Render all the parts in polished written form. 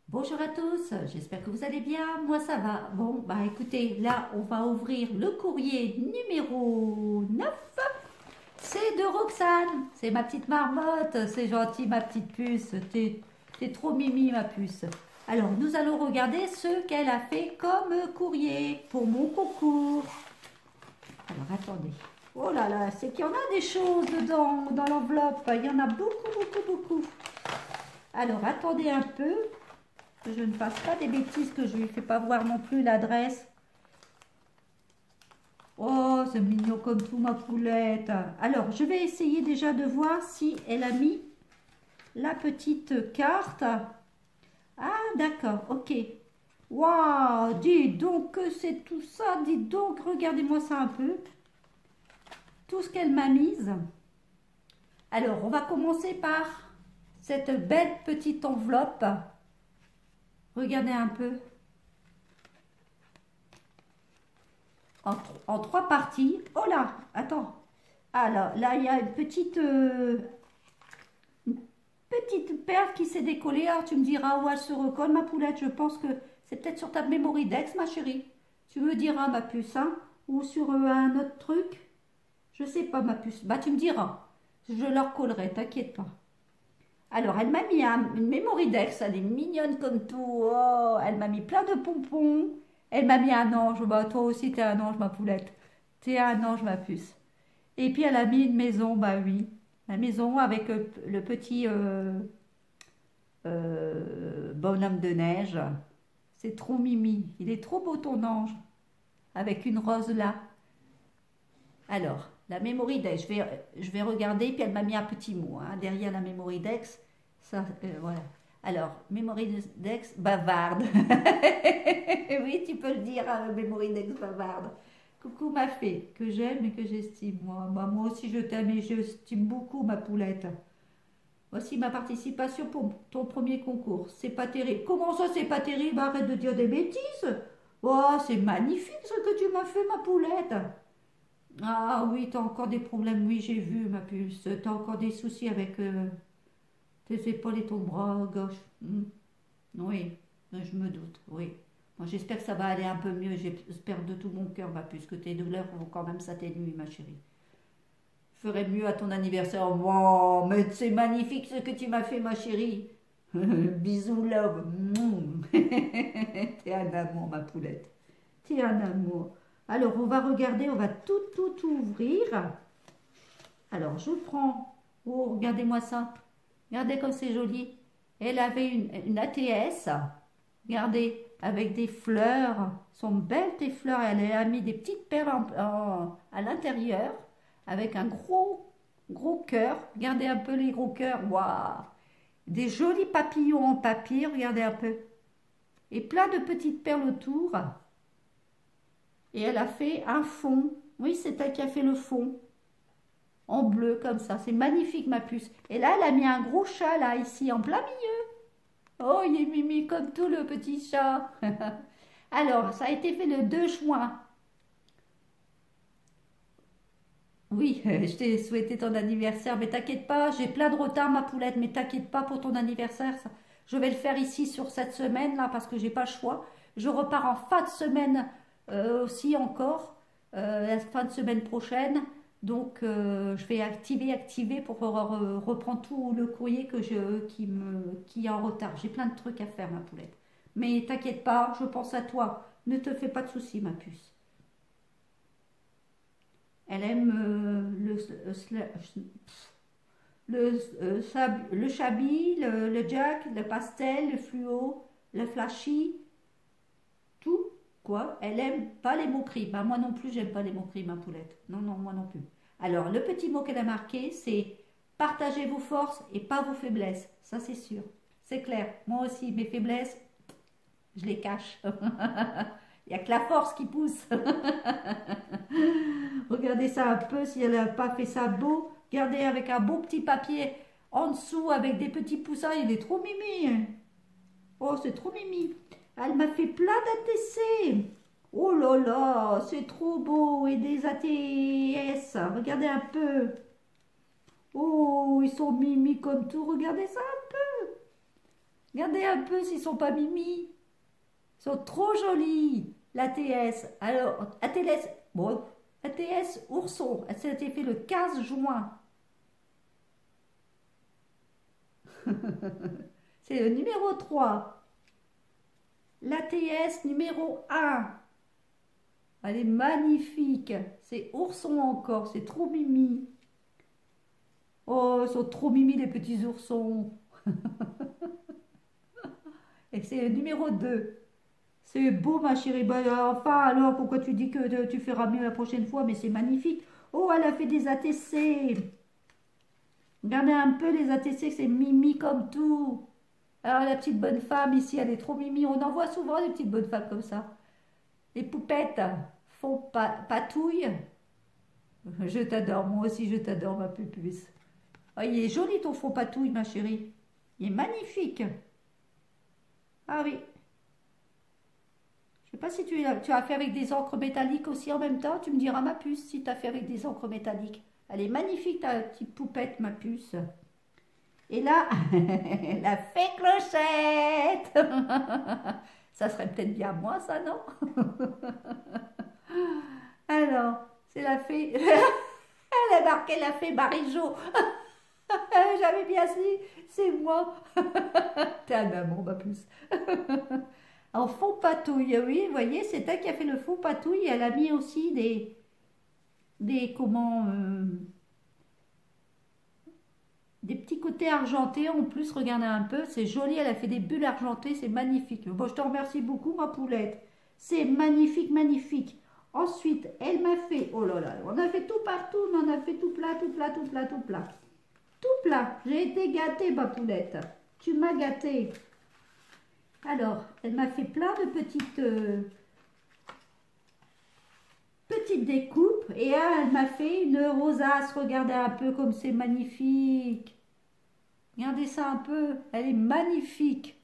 Bonjour à tous, j'espère que vous allez bien, moi ça va. Bon, bah écoutez, là on va ouvrir le courrier numéro 9. C'est de Roxane, c'est ma petite marmotte, c'est gentil ma petite puce, t'es trop mimi ma puce. Alors nous allons regarder ce qu'elle a fait comme courrier pour mon concours. Alors attendez, oh là là, c'est qu'il y en a des choses dedans, dans l'enveloppe, il y en a beaucoup, beaucoup, beaucoup. Alors attendez un peu, que je ne fasse pas des bêtises, que je ne lui fais pas voir non plus l'adresse. Oh, c'est mignon comme tout, ma poulette. Alors, je vais essayer déjà de voir si elle a mis la petite carte. Ah, d'accord, ok. Waouh, dis donc que c'est tout ça, dis donc, regardez-moi ça un peu. Tout ce qu'elle m'a mise. Alors, on va commencer par cette belle petite enveloppe. Regardez un peu. En, en trois parties. Oh là, attends. Ah là, il y a une petite perle qui s'est décollée. Alors tu me diras où elle se recolle, ma poulette. Je pense que c'est peut-être sur ta Mémoridex, ma chérie. Tu me diras, ma puce, hein, ou sur un autre truc. Je sais pas, ma puce. Bah, tu me diras. Je leur collerai, t'inquiète pas. Alors, elle m'a mis une Mémoridex. Elle est mignonne comme tout. Oh, elle m'a mis plein de pompons. Elle m'a mis un ange. Bah, toi aussi, t'es un ange, ma poulette. T'es un ange, ma puce. Et puis elle a mis une maison, bah oui. La maison avec le petit bonhomme de neige. C'est trop mimi. Il est trop beau ton ange. Avec une rose là. Alors, la Mémoridex, je vais regarder. Puis elle m'a mis un petit mot hein, derrière la Mémoridex. Ça, voilà. Alors, Mémoridex bavarde. Oui, tu peux le dire, hein, Mémoridex bavarde. Coucou ma fée, que j'aime et que j'estime. Moi aussi je t'aime et j'estime beaucoup ma poulette. Voici ma participation pour ton premier concours. C'est pas terrible. Comment ça c'est pas terrible? Arrête de dire des bêtises. Oh, c'est magnifique ce que tu m'as fait ma poulette. Ah oui, t'as encore des problèmes. Oui, j'ai vu ma puce. T'as encore des soucis avec tes épaules et ton bras gauche. Hmm. Oui, je me doute. Oui. Moi, j'espère que ça va aller un peu mieux. J'espère de tout mon cœur, ma puce, que tes douleurs vont quand même s'atténuer, ma chérie. Je ferai mieux à ton anniversaire. Wow, mais c'est magnifique ce que tu m'as fait, ma chérie. Bisous, love. Mouah. T'es un amour, ma poulette. T'es un amour. Alors, on va regarder, on va tout ouvrir. Alors, je prends. Oh, regardez-moi ça. Regardez comme c'est joli. Elle avait une ATS. Regardez, avec des fleurs. Sont belles tes fleurs. Elle a mis des petites perles à l'intérieur. Avec un gros cœur. Regardez un peu les gros cœurs. Waouh! Des jolis papillons en papier. Regardez un peu. Et plein de petites perles autour. Et elle a fait un fond. Oui, c'est elle qui a fait le fond. En bleu comme ça. C'est magnifique ma puce. Et là, elle a mis un gros chat là, ici, en plein milieu. Oh, il est mimi comme tout le petit chat. Alors, ça a été fait le 2 juin. Oui, je t'ai souhaité ton anniversaire, mais t'inquiète pas, j'ai plein de retard, ma poulette, mais t'inquiète pas pour ton anniversaire. Je vais le faire ici sur cette semaine là parce que j'ai pas le choix. Je repars en fin de semaine aussi encore, la fin de semaine prochaine. Donc, je vais activer pour reprendre tout le courrier qui est en retard. J'ai plein de trucs à faire, ma poulette. Mais t'inquiète pas, je pense à toi. Ne te fais pas de soucis, ma puce. Elle aime le chabi, le jack, le pastel, le fluo, le flashy, tout. Quoi? Elle aime pas les moqueries. Bah, moi non plus, j'aime pas les moqueries, ma poulette. Non, non, moi non plus. Alors, le petit mot qu'elle a marqué, c'est partagez vos forces et pas vos faiblesses. Ça, c'est sûr. C'est clair. Moi aussi, mes faiblesses, je les cache. Il n'y a que la force qui pousse. Regardez ça un peu si elle n'a pas fait ça beau. Regardez avec un beau petit papier en dessous avec des petits poussins. Il est trop mimi. Oh, c'est trop mimi. Elle m'a fait plein d'ATC. Oh là là, c'est trop beau. Et des ATS. Regardez un peu. Oh, ils sont mimi comme tout. Regardez ça. Regardez un peu s'ils sont pas mimi. Ils sont trop jolis. L'ATS. Alors, ATS, bon, ATS ourson. Ça a été fait le 15 juin. C'est le numéro 3. L'ATS numéro 1. Elle est magnifique. C'est ourson encore. C'est trop mimi. Oh, ils sont trop mimi les petits oursons. Et c'est le numéro 2. C'est beau ma chérie. Bah, enfin alors, pourquoi tu dis que tu feras mieux la prochaine fois? Mais c'est magnifique. Oh, elle a fait des ATC. Regardez un peu les ATC, c'est mimi comme tout. Alors la petite bonne femme ici, elle est trop mimi. On en voit souvent des petites bonnes femmes comme ça. Les poupettes font patouille. Je t'adore, moi aussi je t'adore ma pupuce. Oh, il est joli ton fond patouille ma chérie. Il est magnifique. Ah oui. Je sais pas si tu as fait avec des encres métalliques aussi en même temps. Tu me diras ma puce si tu as fait avec des encres métalliques. Elle est magnifique ta petite poupette ma puce. Et là, la fée Clochette. Ça serait peut-être bien moi ça, non? Alors, c'est la fée. Elle a marqué la fée Marie-Jo. J'avais bien dit, c'est moi. T'es un amour ma puce. En fond patouille, oui, vous voyez, c'est elle qui a fait le fond patouille. Elle a mis aussi des petits côtés argentés en plus. Regardez un peu, c'est joli. Elle a fait des bulles argentées, c'est magnifique. Bon, je te remercie beaucoup, ma poulette. C'est magnifique, magnifique. Ensuite, elle m'a fait, oh là là, on a fait tout partout, on en a fait tout plat, tout plat, tout plat, tout plat. Tout plat. J'ai été gâtée, ma poulette. Tu m'as gâtée. Alors, elle m'a fait plein de petites découpes. Et elle m'a fait une rosace. Regardez un peu comme c'est magnifique. Regardez ça un peu. Elle est magnifique.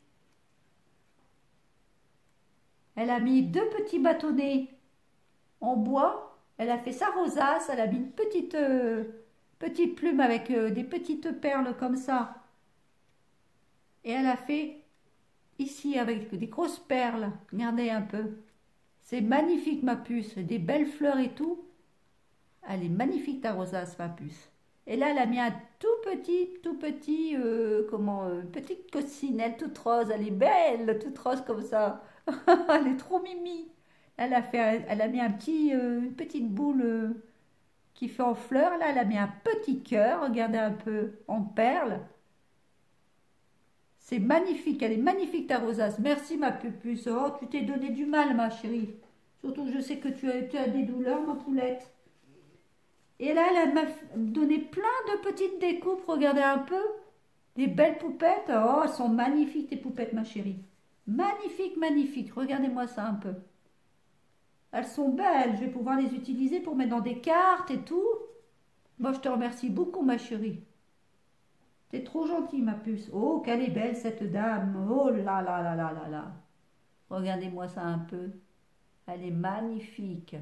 Elle a mis 2 petits bâtonnets en bois. Elle a fait sa rosace. Elle a mis une petite plume avec des petites perles comme ça. Et elle a fait ici avec des grosses perles. Regardez un peu. C'est magnifique ma puce. Des belles fleurs et tout. Elle est magnifique ta rosace ma puce. Et là elle a mis un tout petit, petite coccinelle toute rose. Elle est belle, toute rose comme ça. Elle est trop mimi. Elle a mis une petite boule qui fait en fleurs. Là elle a mis un petit cœur. Regardez un peu en perles. C'est magnifique, elle est magnifique ta rosace. Merci ma pupuce. Oh, tu t'es donné du mal ma chérie. Surtout que je sais que tu as des douleurs ma poulette. Et là, elle m'a donné plein de petites découpes. Regardez un peu. Des belles poupettes. Oh, elles sont magnifiques tes poupettes ma chérie. Magnifique, magnifique. Regardez-moi ça un peu. Elles sont belles. Je vais pouvoir les utiliser pour mettre dans des cartes et tout. Moi, je te remercie beaucoup ma chérie. T'es trop gentille, ma puce. Oh, qu'elle est belle, cette dame. Oh là là là là là là. Regardez-moi ça un peu. Elle est magnifique.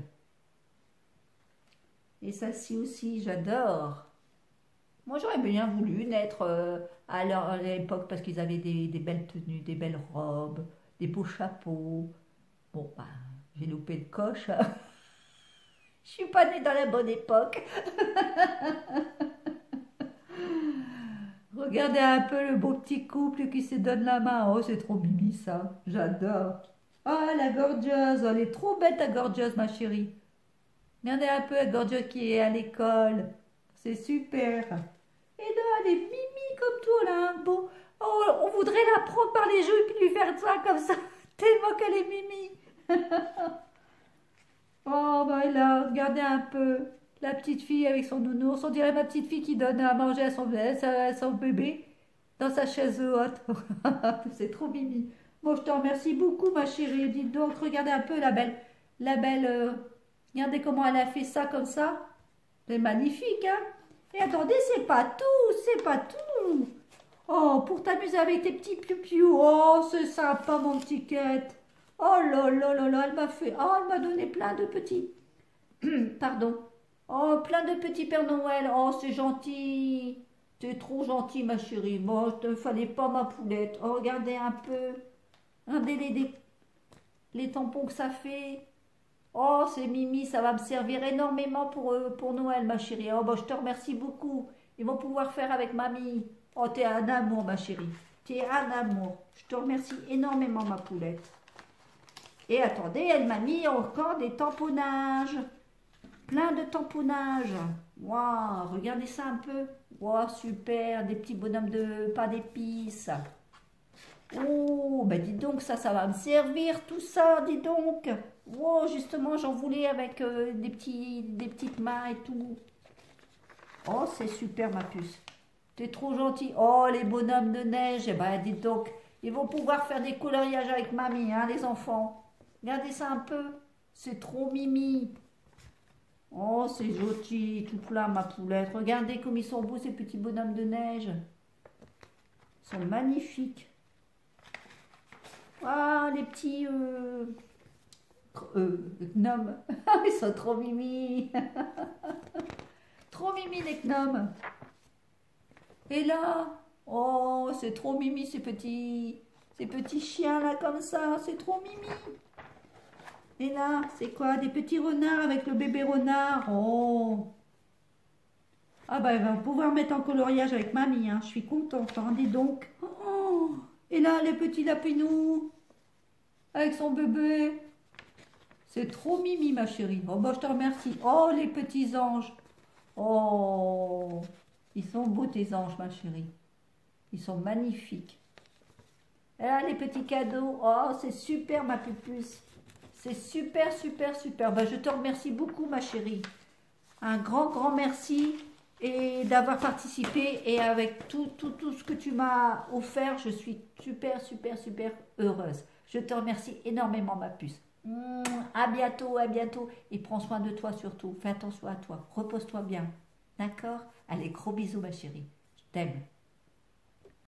Et celle-ci aussi, j'adore. Moi, j'aurais bien voulu naître à l'époque parce qu'ils avaient des belles tenues, des belles robes, des beaux chapeaux. Bon, bah, j'ai loupé le coche. Je suis pas née dans la bonne époque. Regardez un peu le beau petit couple qui se donne la main. Oh, c'est trop mimi ça. J'adore. Oh, la gorgeuse. Elle est trop belle ta gorgeuse, ma chérie. Regardez un peu la gorgeuse qui est à l'école. C'est super. Et là, elle est mimi comme toi, là. Bon, oh, on voudrait la prendre par les joues et puis lui faire ça comme ça. Tellement qu'elle est mimi. Oh, bah là, regardez un peu. La petite fille avec son nounours. On dirait ma petite fille qui donne à manger à son bébé dans sa chaise haute. C'est trop mimi. Bon, je te remercie beaucoup, ma chérie. Dites donc, regardez un peu la belle. Regardez comment elle a fait ça comme ça. C'est magnifique, hein? Et attendez, c'est pas tout, c'est pas tout. Oh, pour t'amuser avec tes petits piou-piou. Oh, c'est sympa, mon petit quête. Oh là là là là, elle m'a donné plein de petits. Pardon. Oh, plein de petits Pères Noël. Oh, c'est gentil. T'es trop gentil, ma chérie. Bon, il ne fallait pas ma poulette. Oh, regardez un peu. Regardez les tampons que ça fait. Oh, c'est Mimi, ça va me servir énormément pour Noël, ma chérie. Oh, bah, je te remercie beaucoup. Ils vont pouvoir faire avec mamie. Oh, t'es un amour, ma chérie. T'es un amour. Je te remercie énormément, ma poulette. Et attendez, elle m'a mis encore des tamponnages. Plein de tamponnages. Waouh, regardez ça un peu. Waouh, super. Des petits bonhommes de pain d'épices. Oh, bah dis donc, ça va me servir tout ça, dis donc. Oh, justement, j'en voulais avec des petites mains et tout. Oh, c'est super, ma puce. T'es trop gentil. Oh, les bonhommes de neige, eh ben, dis donc, ils vont pouvoir faire des coloriages avec mamie, hein, les enfants. Regardez ça un peu. C'est trop mimi. Oh, c'est gentil, tout plein, ma poulette. Regardez comme ils sont beaux, ces petits bonhommes de neige. Ils sont magnifiques. Ah, les petits gnomes. Ils sont trop mimi. Trop mimi, les gnomes. Et là, oh, c'est trop mimi, ces petits chiens là comme ça. C'est trop mimi. Et là, c'est quoi? Des petits renards avec le bébé renard. Oh. Ah bah, elle va pouvoir mettre en coloriage avec mamie, hein. Je suis contente, hein, dis donc. Oh. Et là, les petits lapinous avec son bébé. C'est trop mimi, ma chérie. Oh, bah, je te remercie. Oh, les petits anges. Oh, ils sont beaux, tes anges, ma chérie. Ils sont magnifiques. Et là, les petits cadeaux. Oh, c'est super, ma pupuce. C'est super, super, super. Bah, je te remercie beaucoup, ma chérie. Un grand, grand merci et d'avoir participé. Et avec tout ce que tu m'as offert, je suis super, super, super heureuse. Je te remercie énormément, ma puce. À bientôt, à bientôt. Et prends soin de toi surtout. Fais attention à toi. Repose-toi bien. D'accord? Allez, gros bisous, ma chérie. Je t'aime.